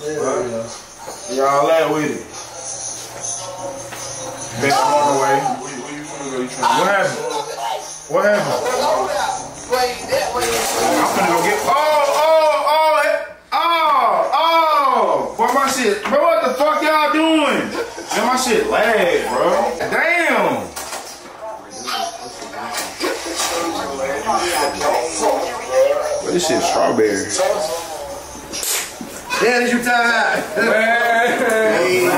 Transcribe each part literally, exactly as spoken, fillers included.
Y'all that with it. Been on the way. What happened? What happened? I'm finna go get. Oh, oh, oh, oh, oh. Boy, my shit. Bro, what the fuck y'all doing? Man, my shit lag, bro. Damn. But this shit strawberry. Yeah, this you time. Hey,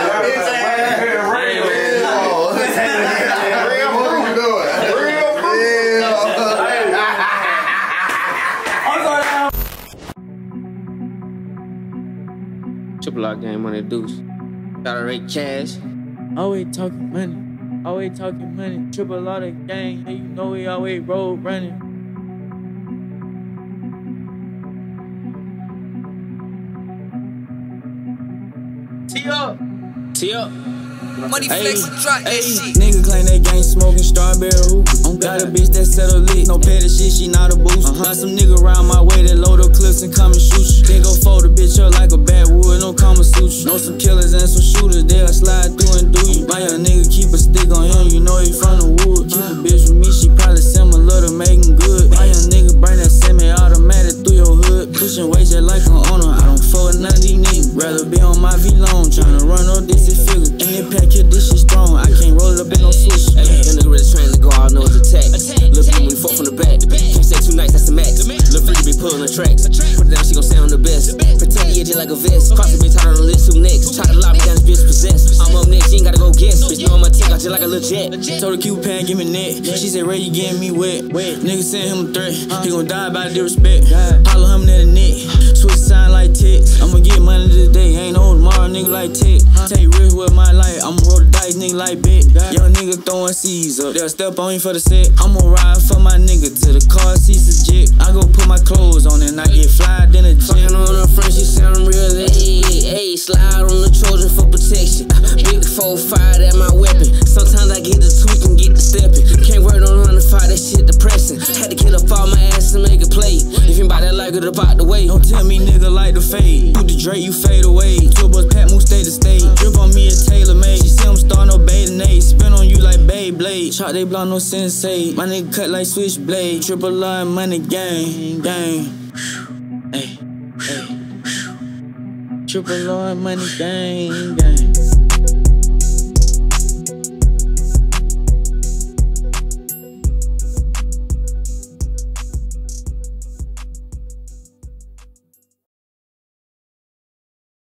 Triple lock game, MoneyDuece. Got a Rae Kashinn. Always talking money. Always talking money. Triple lot of gang. Yeah, you know we always road running. Tee up. Tee up. Money flex and drop that shit. Nigga claim that gang smoking strawberry hookah. Got a bitch that settle lit. No petty shit, she not a boost. Uh-huh. Got some nigga around my way that load up clips and come and shoot you. Then go fold a bitch up like a backwood, no Kama Sutra. Know some killers and some shooters, they'll slide through and do you. My young nigga keep a stick on him, you know he from the wood. Keep a bitch with me, she probably similar to making good. My young nigga bring that semi-automatic through your hood. Pushing weight just like an owner, I don't fuck with none of these niggas. Rather be on my V-Long, tryna run no dixie figure. In that pack here, this shit strong, I can't roll it up in no switch. Hey, that nigga really trying to go all know it's attack. Lil' bitch when we fuck from the back. Can't say two nights, that's the max. Lil' freaky be pulling the tracks. Put it down, she gon' sound the best. Protect the edge like a vest. Cross the bitch out on the list, who next? Try to lock me down, this bitch possessed. I'm up next, she ain't gotta go guess. Bitch, know I'ma take out just like a little jet. Told her keep pan, give me neck. She said, Ray, you getting me wet. Nigga send him a threat. He gon' die by disrespect. Holler him in the neck. Switch sign like text. I'ma get money today, ain't no tomorrow, nigga like tech. Take risks with my life, I'ma roll the dice, nigga like bet. Young nigga throwing C's up, they'll step on you for the set. I'ma ride for my nigga till the car sees a jet. I go put my clothes on and I get fly in a jet. Fucking on her friend, she sound real. Hey, hey, slide on the Trojan for protection. Big four five, that my weapon. Sometimes I get the tweak and get the stepping. Can't work on one to five, that shit depressing. Had to get up all my ass and make a play. If anybody like it about the way, don't tell me nigga like the fade. You the Drake, you fade away. Two bus pat move stay to state. Drip on me a tailor made. She see I'm starting no bathing aid. Spin on you like Beyblade. Shot they block no sensei. My nigga cut like switchblade. Triple line money gang, gang. Hey, hey. Triple line money gang, gang.